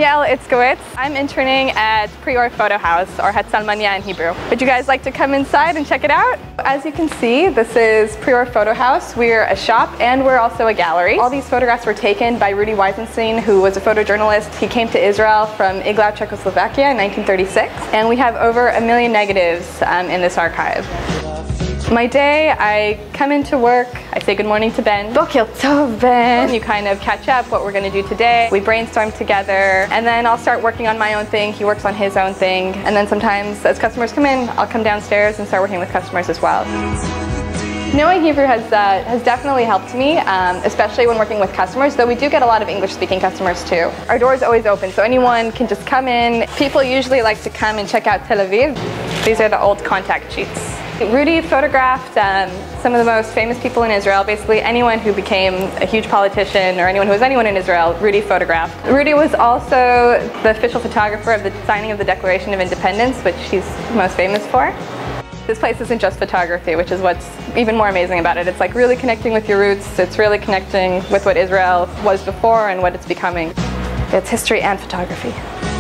Yael Itzkowitz. I'm interning at Pri-Or Photo House, or Hatzalmanya in Hebrew. Would you guys like to come inside and check it out? As you can see, this is Pri-Or Photo House. We're a shop and we're also a gallery. All these photographs were taken by Rudi Weissenstein, who was a photojournalist. He came to Israel from Iglau, Czechoslovakia in 1936, and we have over 1 million negatives in this archive. My day, I come into work, I say good morning to Ben. Boker tov, Ben. You kind of catch up what we're going to do today. We brainstorm together, and then I'll start working on my own thing. He works on his own thing. And then sometimes as customers come in, I'll come downstairs and start working with customers as well. Knowing Hebrew has definitely helped me, especially when working with customers, though we do get a lot of English-speaking customers too. Our door is always open, so anyone can just come in. People usually like to come and check out Tel Aviv. These are the old contact sheets. Rudi photographed some of the most famous people in Israel, basically anyone who became a huge politician or anyone who was anyone in Israel, Rudi photographed. Rudi was also the official photographer of the signing of the Declaration of Independence, which he's most famous for. This place isn't just photography, which is what's even more amazing about it. It's like really connecting with your roots. It's really connecting with what Israel was before and what it's becoming. It's history and photography.